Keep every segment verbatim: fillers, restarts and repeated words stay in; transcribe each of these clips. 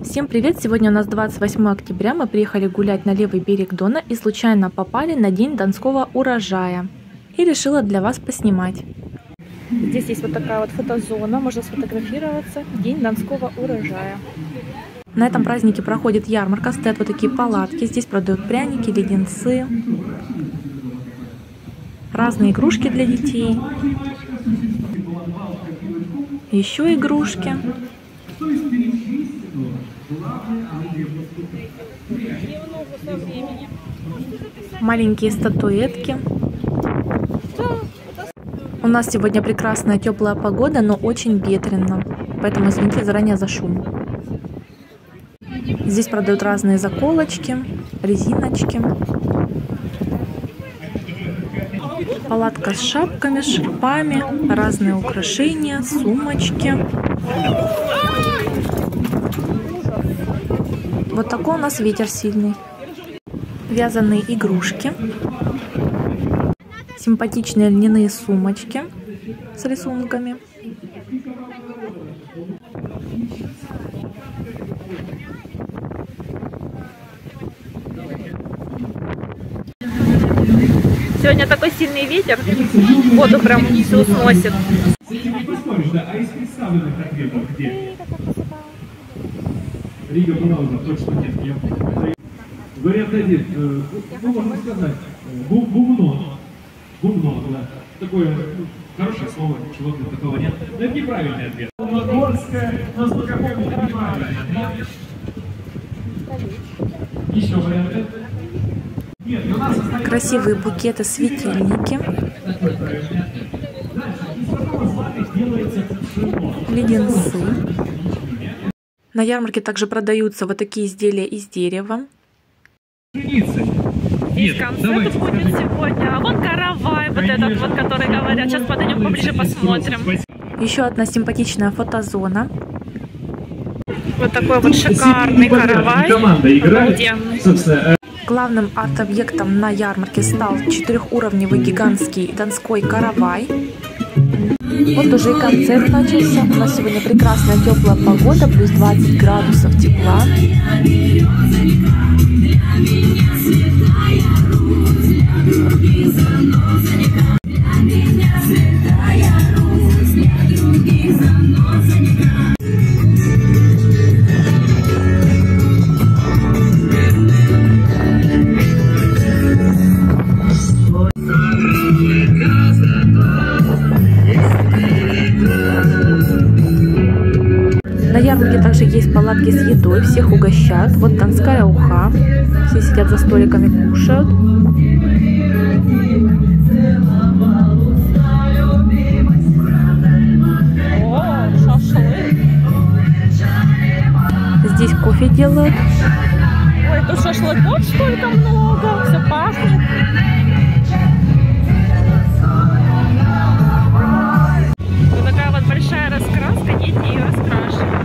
Всем привет! Сегодня у нас двадцать восьмое октября, мы приехали гулять на левый берег Дона и случайно попали на день донского урожая. И решила для вас поснимать. Здесь есть вот такая вот фотозона, можно сфотографироваться в день донского урожая. На этом празднике проходит ярмарка, стоят вот такие палатки, здесь продают пряники, леденцы, разные игрушки для детей, еще игрушки. Маленькие статуэтки. У нас сегодня прекрасная теплая погода, но очень ветрено, поэтому извините заранее за шум. Здесь продают разные заколочки, резиночки. Палатка с шапками, шипами, разные украшения, сумочки. Вот такой у нас ветер сильный. Вязаные игрушки. Симпатичные льняные сумочки с рисунками. Сегодня такой сильный ветер, воду прям всю сносит. Рига Брауза, точно нет. Вариант один, ну можно сказать, бумно. Бумно, да. Такое хорошее слово, чего для такого нет. Но это неправильный ответ. Магорская, у нас по какому неправильный ответ. Еще варианты. Нет, у нас остается... Красивые букеты, светильники. Леденцы. На ярмарке также продаются вот такие изделия из дерева. Здесь концерт будет сегодня, а вон каравай, вот этот вот, который говорят. Сейчас подойдем поближе, посмотрим. Еще одна симпатичная фотозона. Вот такой вот шикарный каравай. Обалденный. Главным арт-объектом на ярмарке стал четырехуровневый гигантский донской каравай. Вот уже и концерт начался. У нас сегодня прекрасная теплая погода, плюс двадцать градусов тепла. На ярмарке также есть палатки с едой, всех угощают. Вот донская уха, все сидят за столиками, кушают. О, шашлык. Здесь кофе делают. Ой, тут шашлыков столько много, все пахнет. Вот такая вот большая раскраска, дети ее раскрашивают.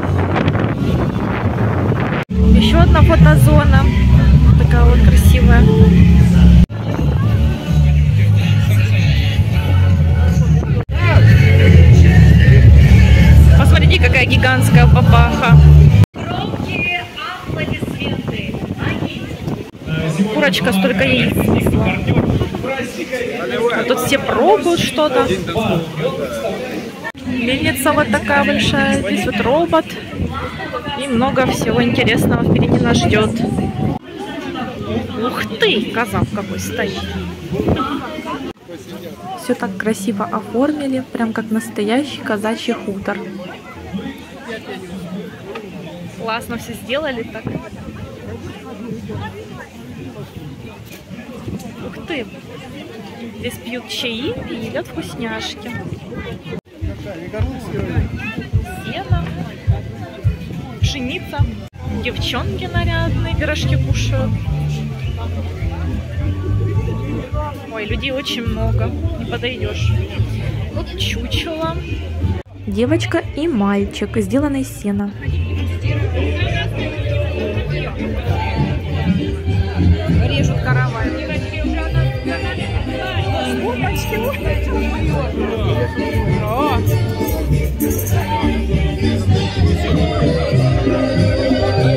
Еще одна фотозона, такая вот красивая. Посмотрите, какая гигантская папаха. Курочка столько яиц снесла. А тут все пробуют что-то. Мельница вот такая большая. Здесь вот робот. И много всего интересного впереди нас ждет. Ух ты, казак какой стоит. Все так красиво оформили, прям как настоящий казачий хутор. Классно все сделали так. Ух ты. Здесь пьют чаи и едят вкусняшки. Сено. Пшеница. Девчонки нарядные, пирожки кушают. Ой, людей очень много, не подойдешь. Вот чучело. Девочка и мальчик, сделанный из сена. Режут каравай. О!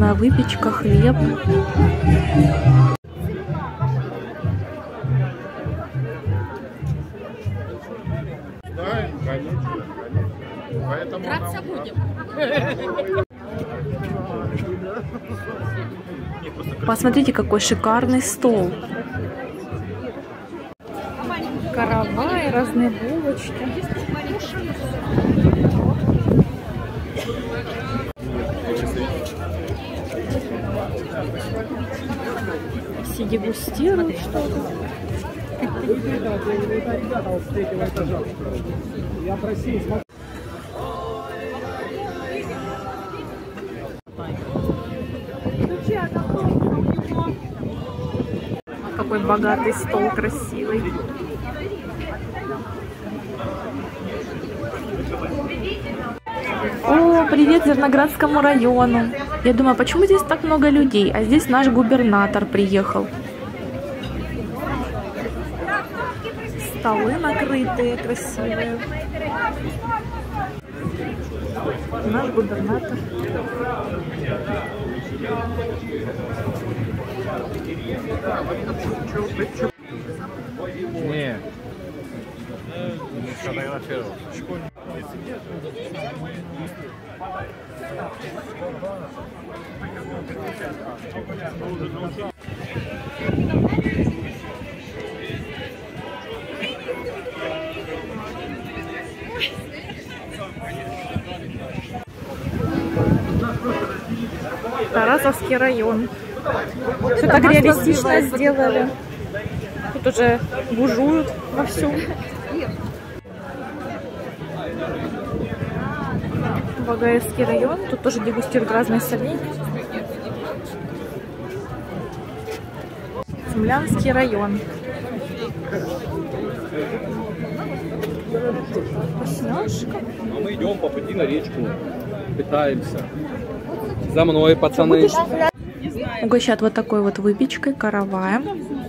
разная выпечка, хлеб. Да, конечно, конечно. Драться будем. Посмотрите, какой шикарный стол. Каравай, разные булочки. Все дегустируют что-то. Какой богатый стол, красивый. О, привет Зерноградскому району. Я думаю, почему здесь так много людей? А здесь наш губернатор приехал. Столы накрытые, красивые. Наш губернатор. Не. Не сфотографировал. Тарасовский район. Все так реалистично сделали. Тут уже бужуют вовсю. Багаевский район. Тут тоже дегустируют разные соленья. Цимлянский район. Вкусняшка. А мы идем по пути на речку, питаемся. За мной, пацаны. Угощают вот такой вот выпечкой, караваем.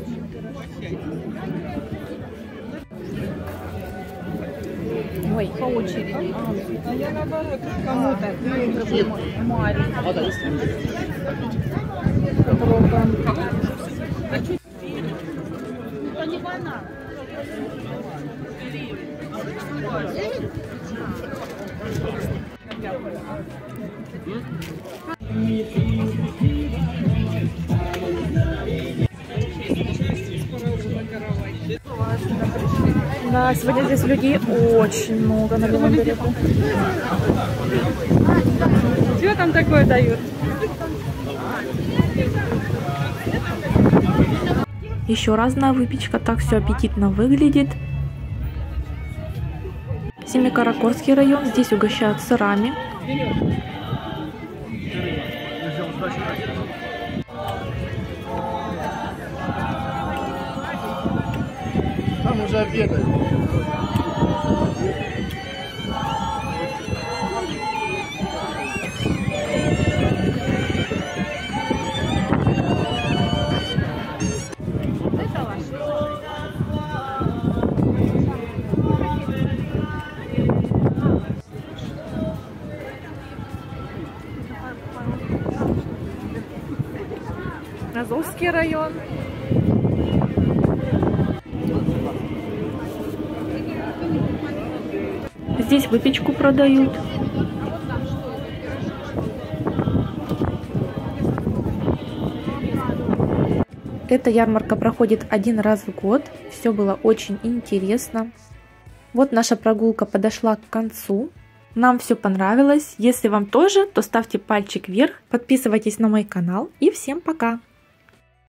Ой, по очереди. А я наоборот, кому-то Пробуем. Это не банан. Да, сегодня здесь людей очень много на левом берегу. Что там такое дают? Еще разная выпечка, так все аппетитно выглядит. Семикаракорский район, здесь угощают сырами. Там уже обедают. Азовский район. Здесь выпечку продают. Эта ярмарка проходит один раз в год. Все было очень интересно. Вот наша прогулка подошла к концу. Нам все понравилось. Если вам тоже, то ставьте пальчик вверх, подписывайтесь на мой канал и всем пока!